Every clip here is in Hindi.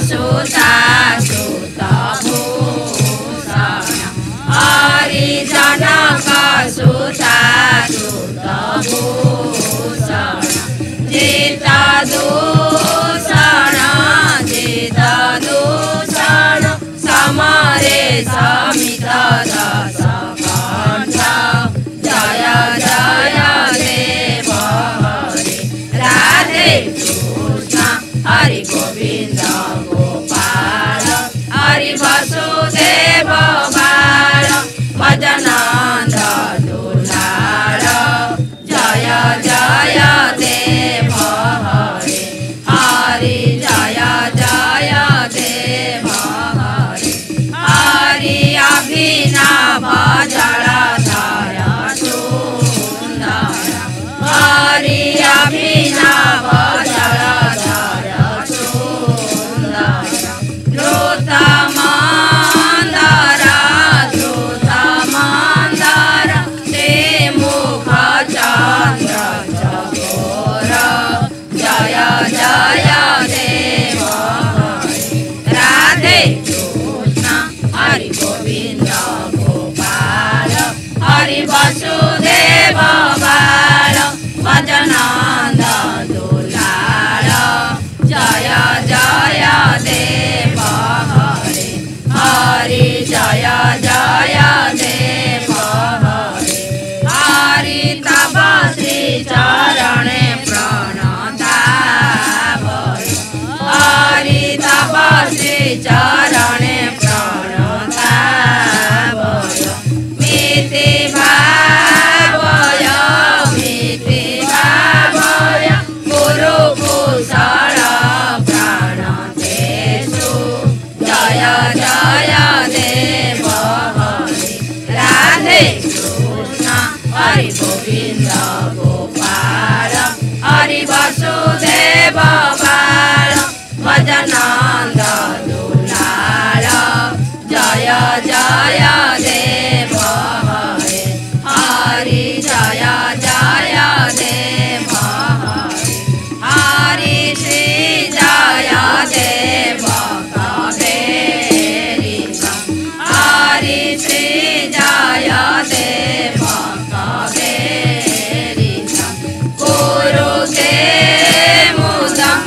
सुता सुत भूषण हरि जनक सुता सुत भूषण जित दूषण समरे समित दश कंठ जय जय देव हरे राधे कृष्ण हरि गोविंद गोपाल हरि वसुदेव बाल भजनंद दुलाल जय जय देव हरे हरि जय जय देव हरे हरि अभिनव जलधर सुंदर हरि अभिनव जलधर सुंदर द्रुत मंदर ते मुख चंद्र चकोर जय जय देव हरे राधे कृष्ण हरि गोविंद गोपाल हरि वसुदेव बाल भजनंद दुलाल जय जय देव हरे हरि जय जय देव हरे हरि तव श्री चरणे प्रणतावय हरि तव श्री चरणे प्रणतावय मिति भावय गुरु कुशल प्राणतेषु जय जय देव हरे राधे कृष्ण हरि गोविंद गोपाल हरि वसुदेव बाल भजनंद दुलाल जय जय देव हरे हरि जय जय देव हरे हरि श्री जय देव कबेरी हरि श्री जय देव कबेरी कुरुते मुदं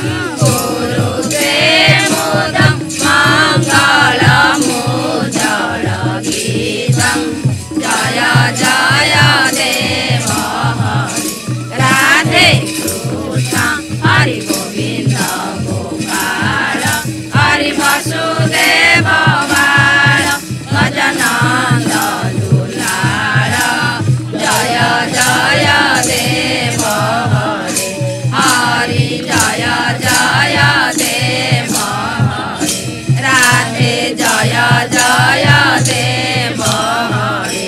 मंगलमुज्ज्वल गीतं जय जय देव हरे राधे कृष्ण हरि गोविंद गोपाल हरि वसुदेव बाल भजनंद दुलाल जय जय देव हरे हरि जय जय देव हरे राधे जय जय देव हरे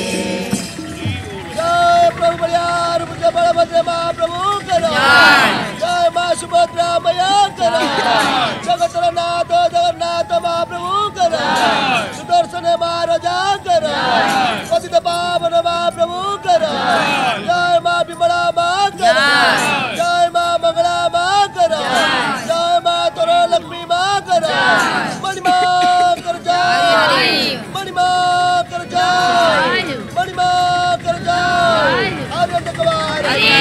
जय प्रभु बलियार जय बलभद्र महाप्रभु करो जय मां सुभद्रा मैया करो जगतनाथ जगन्नाथ महाप्रभु करो सुदर्शन महाराजा करो पतित पावन महाप्रभु करो जय मां विमला मां करो जय मां मंगला मां करो जय मां तोरा लक्ष्मी मां करो मणि मां कर जय मणि मां कर जय मणि मां कर जय आनंद कुमार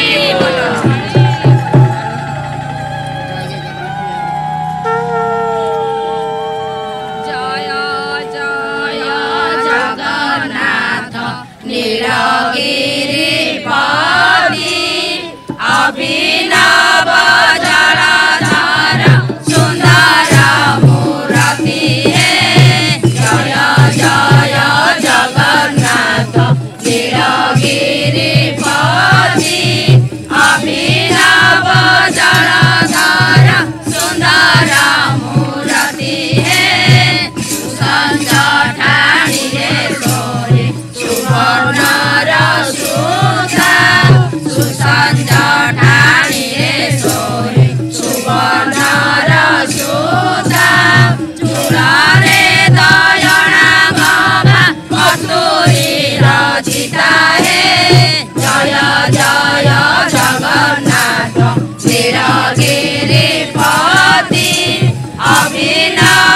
जय जय जगन्नाथ नीलगिरिपति अभिनव जलधर सुंदर मूर्ति है जय जय जगन्नाथ नीलगिरिपति अभिनव जलधर सुंदर मूर्ति है सुसंज ठाणी रे सोरे सुवर्णर सुधा सुसंज ठाणी रे सोरे सुवर्णर सुधा चूड़ारे दयना गवा कस्तूरी रचिता है जय जय जगन्नाथ नीलगिरिपति अभिनव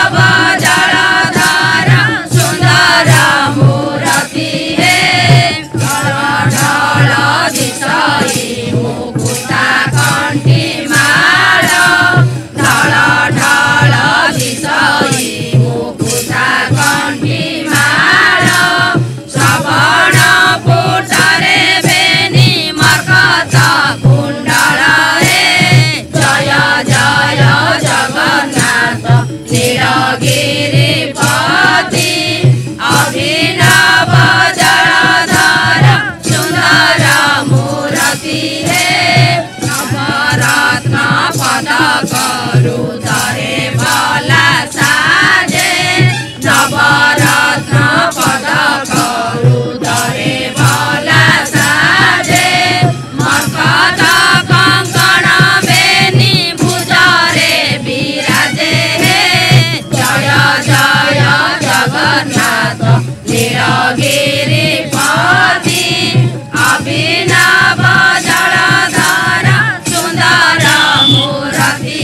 रुदरे भला साजे नवरत्न पदक रुदरे भला साजे मरकत कंकण बेनी भुजरे विराजे जय जय जगन्नाथ नीलगिरी पति अभिनव जलधर सुंदर मूर्ति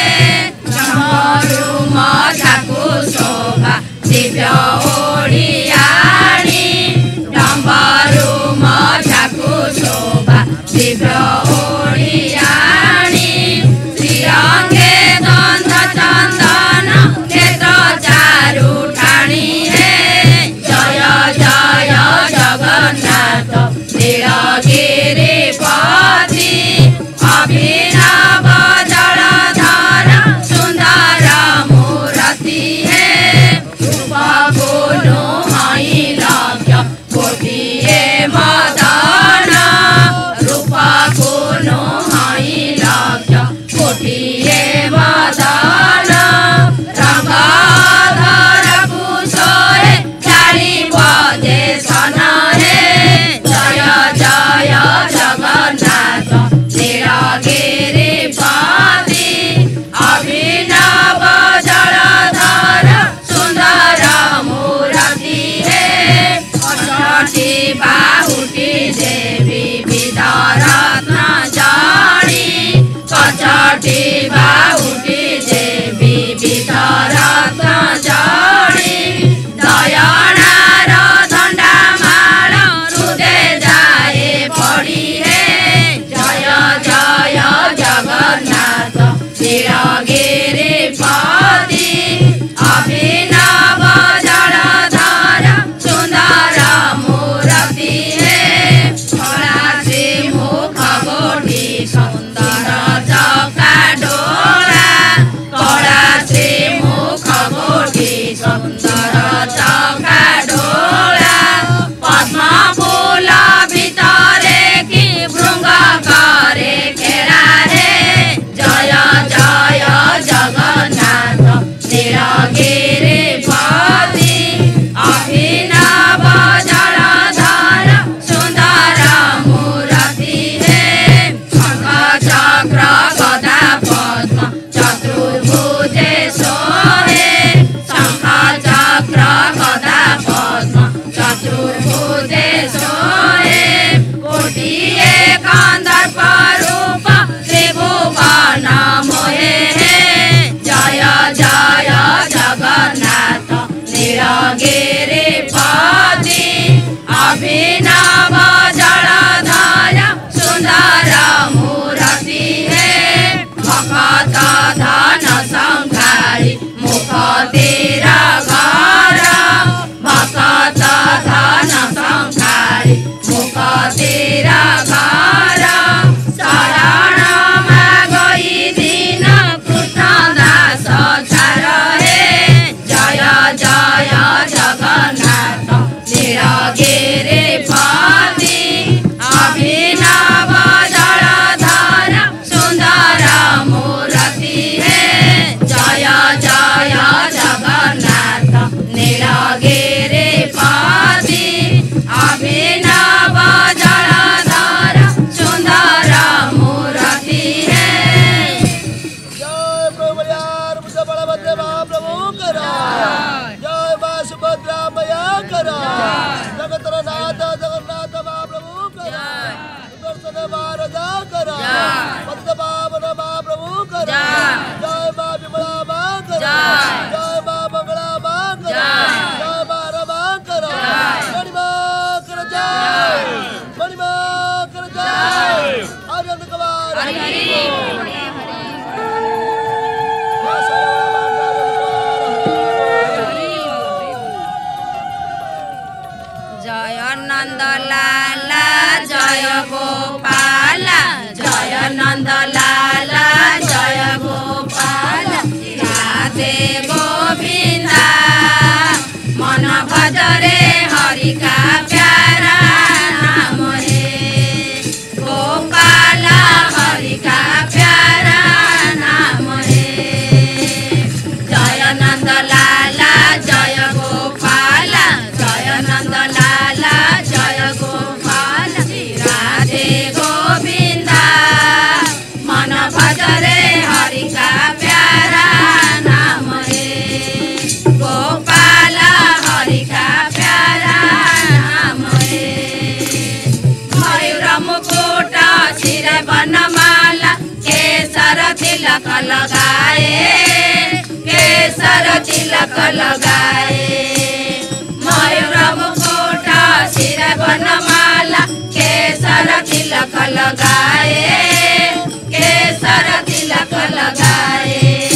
मझाकु शोभा दिव्य ओडियाणी डम्बरु मझाकु शोभा दिव्य ओडियाणी श्रीअंगे गंध चंदन नेत्र चारु ठाणी जय जय जगन्नाथ नीलगिरी पति अभिनव जलधर सुंदर मूर्ति रूपगुनु लक्ष्य कोटिए मदन रूपगुनु लक्ष्य कोटिए मदन रंगधर कुशोरे चारि बजे सन जय जय जगन्नाथ नीलगिरी पति अभिनव जलधर सुंदर मूर्ति अष्टी बाहुटी देवी विदरत्न जड़ी कचटी बाहुटी देवी विदरत्न जड़ी दयनार दंडा माल रुदे जाए पड़ी जय जय जगन्नाथ नीलगिरी पति अभिनव जलधर सुंदर मूर्ति फलासी मुख गोटी सुंदर चका डोरा कलासी मुख गोटी सुंदर चका डोरा पद्म फूल भितरे कि भृंग करे खेला जय जय जगन्नाथ नीलगिरी पति अभिनव जलधर सुंदर मूर्ति शंख चक्र गदा पद्म चतुर्भुजे सोहे शंख चक्र गदा पद्म चतुर्भुजे सोहे कोटिए कंदर्प रूप त्रिभुवन मोहे जय जय जगन्नाथ नीलगिरी पति अभिनव जलधर सुंदर मूर्ति भक्त धन संघारी मुख तिर घर भक्त धन संघारी मुख तिर घर शरण गई दिन कृष्ण दास चार जय जय जगन्नाथ नीलगिरी पति अभिनव जलधर सुंदर मूर्ति जय जय जगन्नाथ नीलगिरी पति अभिनव जलधर सुंदर मूर्ति जय प्रभुयार मुझे बलभद्र महाप्रभु करा जय मां सुभद्रा मैया करा जगतरनाथ जगन्नाथ महाप्रभु करा सुदर्शन महाराजा करा पद्मपावन महाप्रभु करा जय मां विमला मां करा जय मां मंगला मां करा जय मां रमा करा मणिमा कर जय मणिमा कर जय आनंद कुमार जय नंदलाला जय गोपाला जय नंदलाला तिलक लगाए, केसर तिलक लगाए। मयूर मुकुट सिर बनमाला, केसर तिलक लगाए, केसर तिलक लगाए।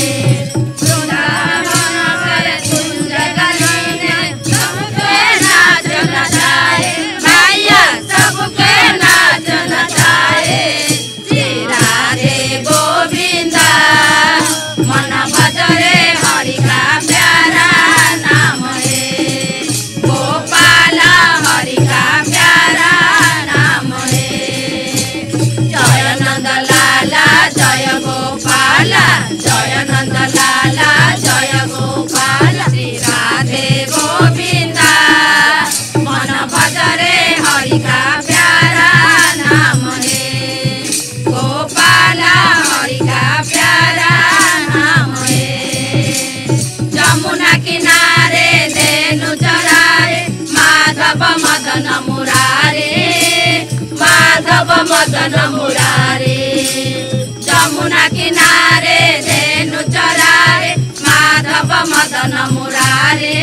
मदन मुरारे जमुना किनारे धेनु चरारे, माधव मदन मुरारे,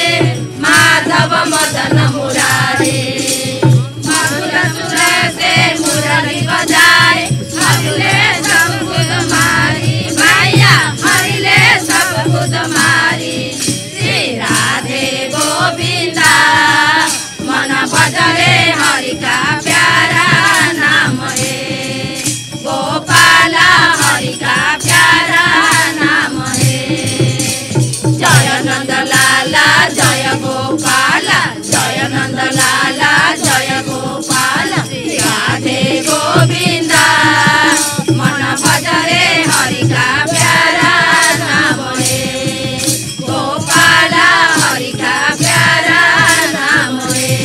माधव मदन मुरारे। मधुर सुर से मुरली बजाए, हरिले सब खुद मारी भैया, हरिले सब खुद मारी। श्री राधे गोविंदा मन भजरे हरि का प्यारा नाम है, गोपाला हरि का प्यारा नाम है। जय नंद लाला जय गोपाला, जय नंद लाला जय गोपाला। राधे गोविंदा मन भजरे हरि का प्यारा नाम है, गोपाला हरि का प्यारा नाम है।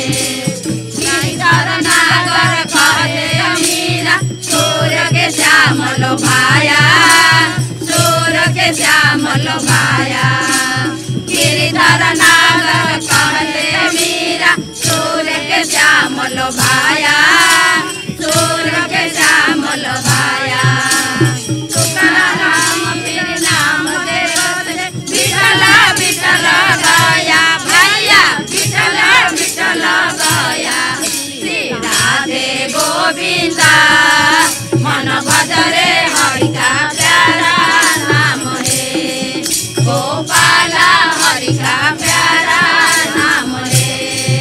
गिरिधर नागर कहते मीरा, सूर्य के श्याम लो भाया, सूर्य के श्याम लो भाया। गिरिधर नागर कहते मीरा, सूर्य के श्याम लो भाया, सूर्य के श्याम लो भाया। तुकारा राम फिर नाम देवते, विठला विठला गया भैया, विठला विठला गया। श्री राधे गोविंदा मन भजरे हरि का प्यारा नाम है, गोपाला हरि का प्यारा नाम है।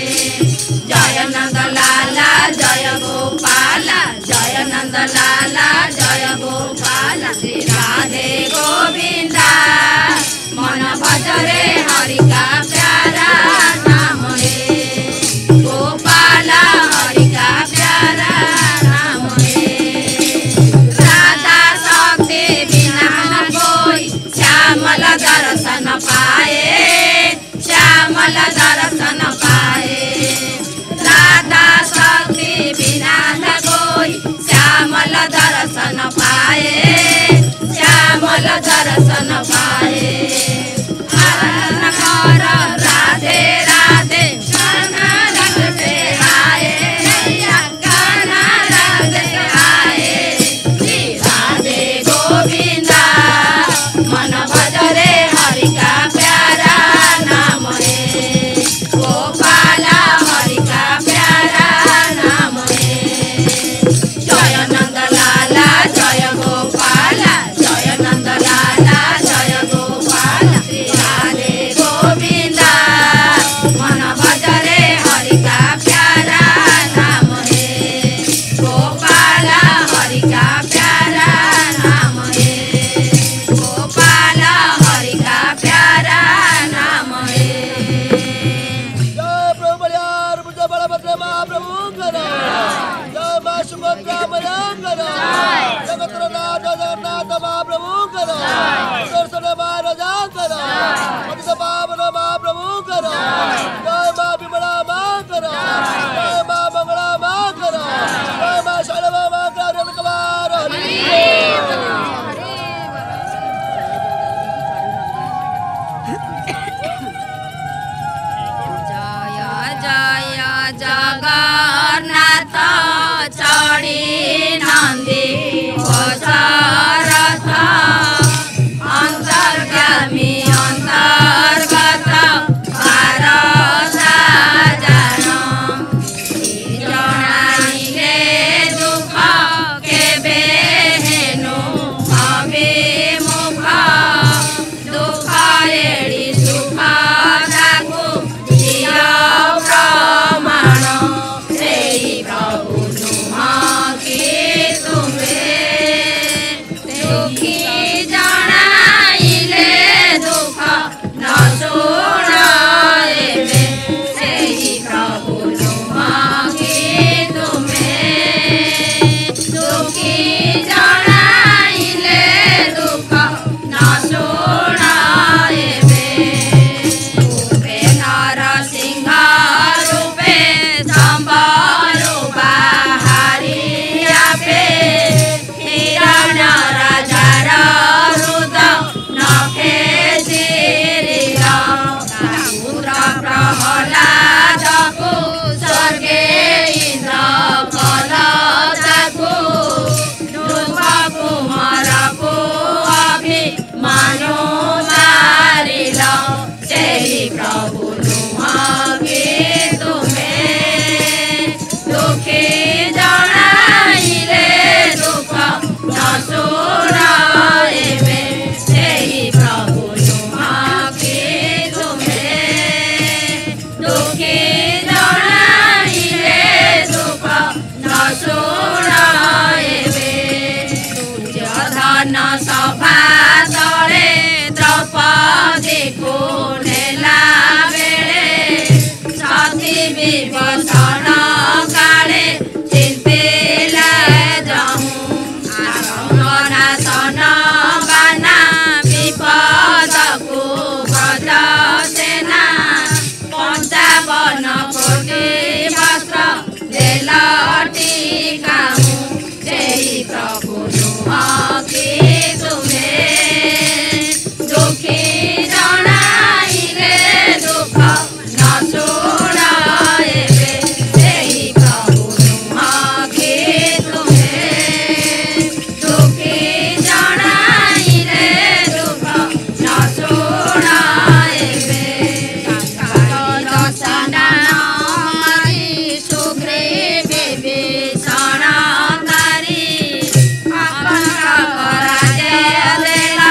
जय नंद लाला जय गोपाला, जय नंद लाला जय गोपाला। श्री राधे गोविंदा मन भजरे हरि का प्यारा नाम है, गोपाला हरि का प्यारा नाम है। राधा शक्ति बिना न कोई, श्यामल दर्शन पाए, श्यामल दर्शन पाए। राधा शक्ति बिना न कोई, श्यामल दर्शन पाए, श्यामल दर्शन पाए। हरण कर राधे राधे कान्हा रंग से आए, नैया कान्हा रंग से आए। श्री राधे गोविंदा मन भजरे हरि का प्यारा नाम है, गोपाला हरि का प्यारा नाम है। जय नंद लाला जय गोपाला, जय नंद लाला जय गोपाला। श्री राधे गोविंदा मन भजरे हरि का प्यारा नाम है, गोपाला हरि का प्यारा नाम है, गोपाला हरि का प्यारा नाम है। जय प्रभु बलिहार पूज्य बलभद्र महाप्रभु करो, जय मां सुभद्रा मैया करो, जगत नाथ जगन्नाथ महाप्रभु करो, दर्शन महाराजा करो, पतित पावन महाप्रभु करो। जय मां विमला मां करो, जय मां मंगला मां करो, जय मां शैलवा मां करो। कुमार जय जय जगन्नाथ चढ़ी नंदी घोष रथ। दुखी जणाइले दुख न शुणाइबे सेही प्रभु नुमाकी तुमे दुखी जणाइले दुख न शुणाइबे रूपे नरसिंह रूपे संबरु बाहारी आपे हिरण राजार रुद नखे चिरिल पुत्र प्रहलादको स्वर्गे इन्द्र कलताको ध्रुव कुमारको अभिमानो मारिल सेही प्रभु नुमाकी तुमे दुखी जणाइले दुख न शुणाइबे सेही प्रभु नुमाकी तुमे दुखी जणाइले दुख न शुणाइबे दुर्योधन सभा तले द्रौपदीको नेला बेले सती विभीषण काले चिन्तिला जाऊँ आरंगनाशन बाना विपदको गज सेना 55 कोटी वस्त्र देलटी काहूँ सेही प्रभु नुमाकी तुमे दुखी जणाइले दुख न शुणाइबे सेही प्रभु नुमाकी तुमे दुखी जणाइले दुख न शुणाइबे दर्शन हरि सुग्रीव विभीषण तारी अपराजे देला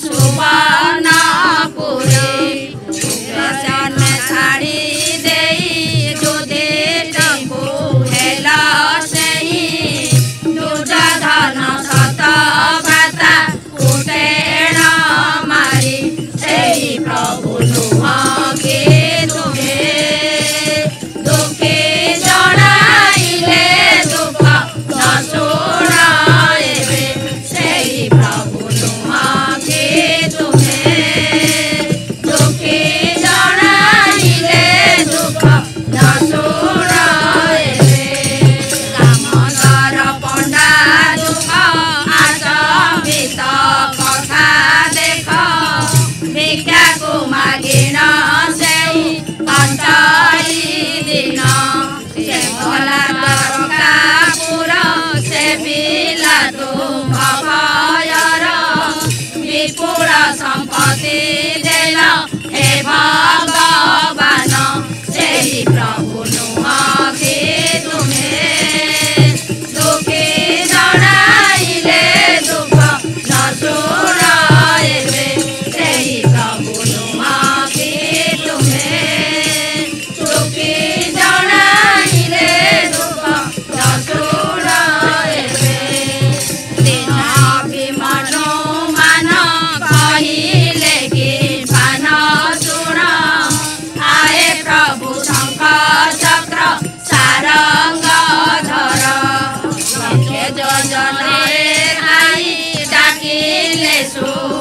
सुवर्णपुरी दर्शन छाड़ी देई युधिष्ठिरଙ୍କୁ हेला सेही दुर्योधन शतव्रता कुटेण मारी सेही प्रभु नुमाकी तुमे दुखी जणाइले दुख न शुणाइबे सेही प्रभु नुमाकी तुमे दुखी जणाइले दुख न शुणाइबे दामोदर पण्डा दुख आचम्बित कथा देख भिक्षाको मागिन सेही पञ्चाली दिन से बलात्कारपुर से बिलातु भयर विपुल सम्पत्ति देल हे भगवान सेही प्रभु नुमाकी तुमे दुखी जणाइले दुख न शुणाइबे सेही प्रभु नुमाकी तुमे दुखी जणाइले दुख न शुणाइबे दिन अभिमानो मान कहिले कि पान सुण आए प्रभु शंख चक्र सारंग धर लखे जोजने खाई डाकिले सु